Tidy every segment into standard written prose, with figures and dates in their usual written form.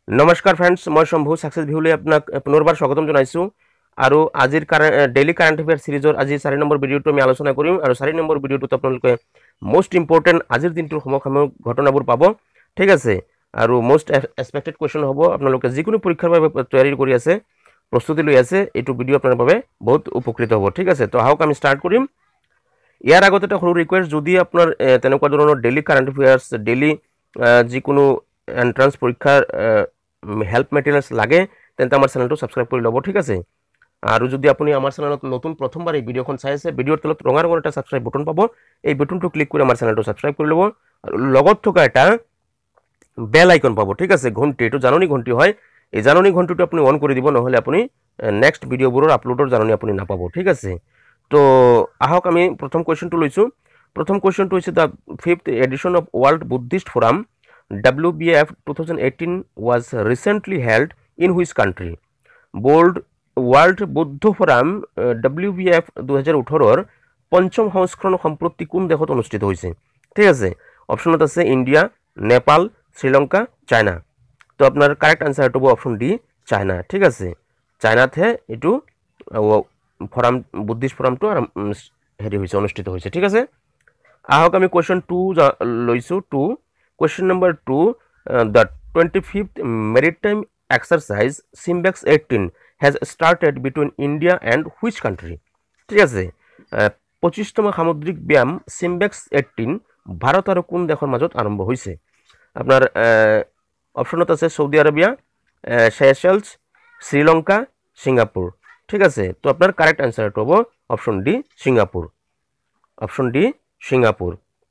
নমস্কাৰ ফ্ৰেণ্ডছ, মই শম্ভু সাকসেছ ভিউলৈ আপোনাক পুনৰবাৰ স্বাগতম জনাইছোঁ। আৰু আজিৰ ডেইলি কাৰেণ্ট এফেয়াৰ সিৰিজৰ আজি 4 নম্বৰ ভিডিঅ'টো আমি আলোচনা কৰিম। আৰু 4 নম্বৰ ভিডিঅ'টোত আপোনালোকে মোষ্ট ইম্পৰ্টেণ্ট আজিৰ দিনটোৰ সমসাময়িক ঘটনাবোৰ পাব, ঠিক আছে। আৰু মোষ্ট এক্সপেক্টেড কুৱেশ্যন হ'ব। আপোনালোকে যিকোনো পৰীক্ষাৰ বাবে তৈয়াৰী কৰি আছে, প্ৰস্তুতি লৈ আছে, এইটো ভিডিঅ' আপোনাৰ বাবে বহুত উপকৃত হ'ব, ঠিক আছে। তো আহক আমি ষ্টাৰ্ট কৰিম। ইয়াৰ আগতে এটা সৰু ৰিকুৱেষ্ট, যদি আপোনাৰ তেনেকুৱা ধৰণৰ ডেইলি কাৰেণ্ট এফেয়াৰ্ছ, ডেইলি যিকোনো এন্ট্রান্স পরীক্ষার হেল্প মেটেরিয়ালস লাগে, তেন্তে আমার চ্যানেলটো সাবস্ক্রাইব কৰি ল'ব, ঠিক আছে। আৰু যদি আপুনি আমাৰ চেনেলত নতুন প্ৰথমবাৰ এই ভিডিঅ'খন চাই আছে, ভিডিঅ'ৰ তলত ৰঙা ৰঙৰ এটা সাবস্ক্ৰাইব বটন পাব, এই বটনটো ক্লিক কৰি আমাৰ চেনেলটো সাবস্ক্ৰাইব কৰি ল'ব। আৰু লগত থকা এটা বেল আইকন পাব, ঠিক আছে, ঘণ্টি, এইটো জাননী ঘণ্টি হয়। এই জাননী ঘণ্টিটো আপুনি অন কৰি দিব, নহ'লে আপুনি নেক্সট ভিডিঅ'বোৰৰ আপলোডৰ জাননী আপুনি নাপাব, ঠিক আছে। তো আহক আমি প্ৰথম কুৱেশ্যনটো লৈছোঁ। প্ৰথম কুৱেশ্যনটো হৈছে the 5th edition of world Buddhist forum WBF 2018 was recently held in which country? World বৌদ্ধ ফোরাম WBF 2018 পঞ্চম সংস্করণ সম্প্রতি কোন দেশত অনুষ্ঠিত হৈছে? ঠিক আছে, অপশনত আছে ইন্ডিয়া, নেপাল, শ্রীলঙ্কা, চায়না। তো আপনার কারেক্ট আনসার হ'ব অপশন ডি, চায়না, ঠিক আছে। চায়নাতহে এইটো ফোরাম, বুদ্ধিষ্ট ফোরামটো হেৰি হৈছে, অনুষ্ঠিত হৈছে, ঠিক আছে। আহক আমি কুৱেশ্যন 2 লৈছোঁ। Question number 2, the 25th maritime exercise Simbex 18 has started between India and which country? ঠিক আছে, 25তম সামুদ্রিক ব্যায়াম সিম্বেক্স 18 ভাৰত আৰু কোন দেশৰ মাজত আৰম্ভ হৈছে? আপোনাৰ অপশ্যনত আছে Saudi Arabia, Seychelles, Sri Lanka, Singapore, ঠিক আছে। তো আপনার কারেক্ট আনসারটো হ'ব option D, Singapore. Option D, Singapore.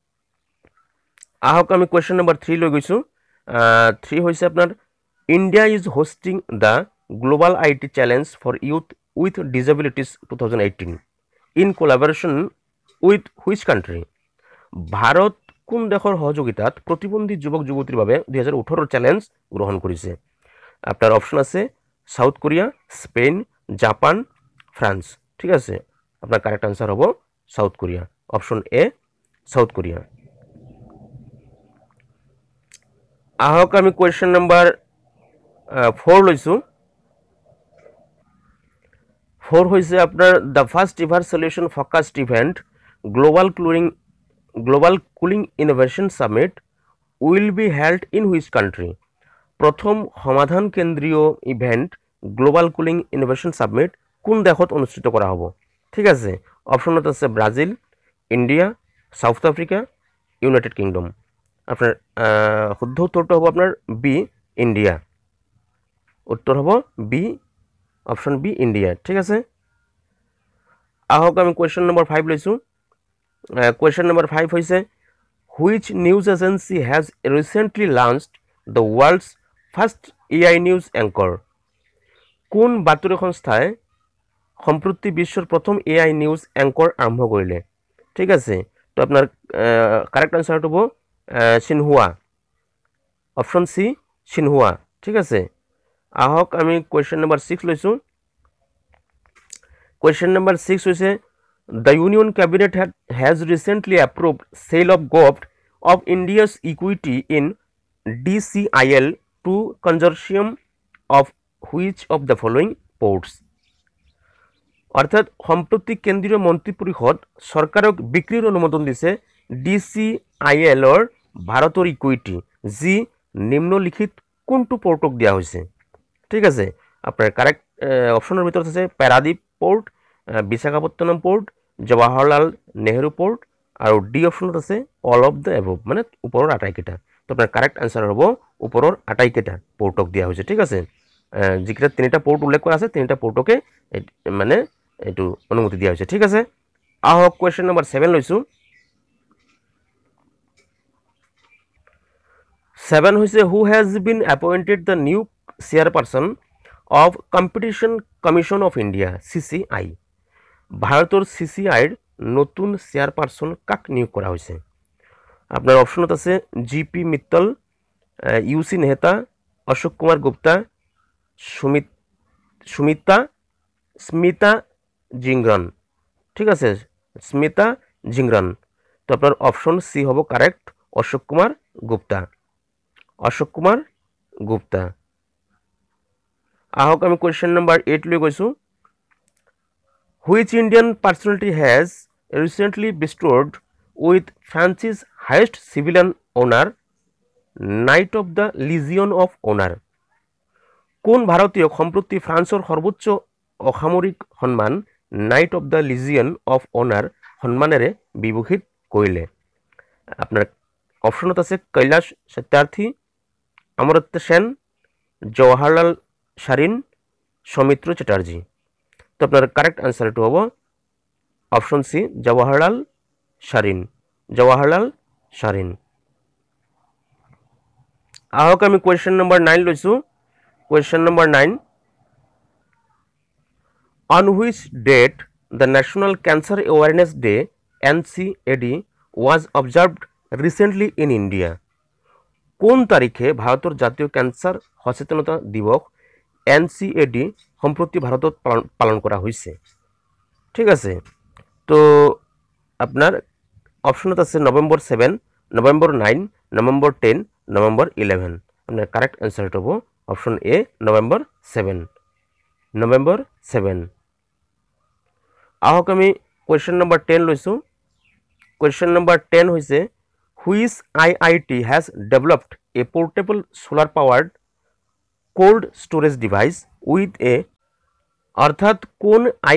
আহক আমি কুৱেশ্যন নম্বৰ 3 লৈ গৈছোঁ। 3 হৈছে আপোনাৰ India is hosting the global IT challenge for youth with disabilities 2018 in collaboration with which country? Bharat কোন দেশৰ সহযোগিতাত প্ৰতিবন্ধী যুৱক যুৱতীৰ বাবে 2018 চেলেঞ্জ গ্ৰহণ কৰিছে? আপোনাৰ অপশ্যন আছে South Korea, Spain, Japan, France, ঠিক আছে। আপোনাৰ কাৰেক্ট আনসাৰ হ'ব South Korea, option A, South Korea. আহক আমি কুৱেশ্যন নম্বৰ 4 লৈছোঁ। 4 হৈছে আপোনাৰ the first ever solution focused event global cooling innovation summit will be held in which country? প্ৰথম সমাধান কেন্দ্ৰীয় event global cooling innovation summit কোন দেশত অনুষ্ঠিত কৰা হ'ব? ঠিক আছে, অপশ্যনত আছে Brazil, India, South Africa, United Kingdom. আপনার শুদ্ধ উত্তরটা হব আপনার বি, ইন্ডিয়া। উত্তর হব বি, অপশন বি, ইন্ডিয়া, ঠিক আছে। আহক আমি কুৱেশ্যন নম্বৰ 5 লৈছোঁ। কুৱেশ্যন নম্বৰ 5 হৈছে which news agency has recently launched the world's first AI news anchor? কোন বাতৰি সংস্থাই সম্প্ৰতি বিশ্বৰ প্ৰথম AI নিউজ এংকৰ আৰম্ভ কৰিলে? ঠিক আছে, তো আপোনাৰ কাৰেক্ট আনসাৰটো হ'ব সিনহুয়া, অপশ্যন সি, সিনহুয়া, ঠিক আছে। আহক আমি কুৱেশ্যন নম্বৰ 6 লৈছোঁ। কুৱেশ্যন নম্বৰ 6 হৈছে the union cabinet has recently approved sale of government of India's equity in DCIL to consortium of which of the following ports? অৰ্থাৎ সম্প্ৰতি কেন্দ্ৰীয় মন্ত্ৰী পৰিষদ চৰকাৰক বিক্ৰীৰ অনুমোদন দিছে DCILৰ ভাৰতৰ ইকুইটি, যি নিম্নলিখিত কোনটো পোৰ্টক দিয়া হৈছে? ঠিক আছে, আপোনাৰ কাৰেক্ট অপশ্যনৰ ভিতৰত আছে Paradip port, Visakhapatnam port, Jawaharlal Nehru port, আৰু ডি অপশ্যনত আছে অল অফ দ্য এভভ, মানে ওপৰৰ আটাইকেইটা। তো আপোনাৰ কাৰেক্ট আনসাৰ হ'ব ওপৰৰ আটাইকেইটা পোৰ্টক দিয়া হৈছে, ঠিক আছে। যিকেইটা 3টা পোৰ্ট উল্লেখ কৰা আছে, 3টা পোৰ্টকে মানে এইটো অনুমতি দিয়া হৈছে, ঠিক আছে। আহক কুৱেশ্যন নম্বৰ 7 লৈছোঁ। 7 হৈছে who has been appointed the new chairperson of competition commission of India CCI? ভাৰতৰ CCIৰ নতুন চেয়াৰপাৰ্চন কাক নিয়োগ কৰা হৈছে? আপোনাৰ অপশ্যনত আছে GP মিত্তল, UC নেহতা, অশোক কুমাৰ গুপ্তা, স্মিতা জিংগ্ৰন, ঠিক আছে, স্মিতা জিংগ্ৰন। তো আপনার অপশন সি হব কারেক্ট, অশোক কুমার গুপ্তা, অশোক কুমার গুপ্তা। আহক আমি কোয়েশ্চন নাম্বার 8 লৈ গৈছো which Indian personality has recently bestowed with France's highest civilian honor knight of the legion of honour কোন ভারতীয় সম্প্রতি ফ্রান্সৰ সর্বোচ্চ অসামরিক সম্মান knight of the legion of honour সম্মানেৰে বিভূষিত কৰিলে আপনার অপশনত আছে কৈলাশ সত্যার্থী অমর্ত্য সেন জওহরলাল সারিন সৌমিত্র চ্যাটার্জি তো আপনার কারেক্ট আনসারটো হব অপশন সি জওহরলাল সারিন আহক আমি কোয়েশ্চন নাম্বার 9 লৈছো question number 9 on which date the National Cancer Awareness Day NCAD was observed recently in India কোন তারিখে ভারতের জাতীয় ক্যান্সার সচেতনতা দিবস NCAD সম্প্রতি ভারতত পালন করা হয়েছে ঠিক আছে তো আপনার অপশনত আছে নভেম্বর 7 নভেম্বর 9 নভেম্বর 10 নভেম্বর 11 আপনার কারেক্ট আনসারটো হব অপশন এ নভেম্বর 7 আহক আমি কোয়েশ্চন নাম্বার 10 লৈছো কোয়েশ্চন নাম্বার 10 হইছে which IIT has developed a portable solar powered cold storage device with a অর্থাৎ কোন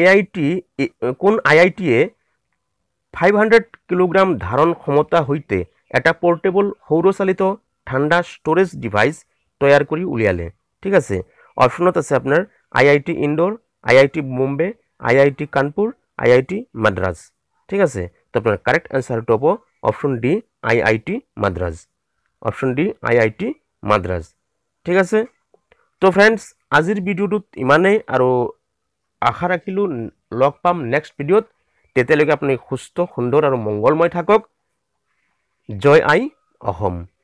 IIT এ 500 কিলোগ্রাম ধারণ ক্ষমতা হইতে এটা পোর্টেবল সৌরচালিত ঠান্ডা স্টোরেজ ডিভাইস তৈয়ার করি উলিয়ালে ঠিক আছে অপশনত আছে আপনার IIT Indore IIT Bombay IIT Kanpur IIT Madras ঠিক আছে তো আপনার কারেক্ট আনসারটো হব অপশন ডি IIT মাদ্রাজ ঠিক আছে তো ফ্রেন্ডস আজিৰ ভিডিওটোত ইমানেই আৰু আশা ৰাখিলো লগ পাম নেক্সট ভিডিওত তেতিয়ালৈকে আপুনি সুস্থ সুন্দৰ আৰু মংগলময় থাকক জয় আই অসম।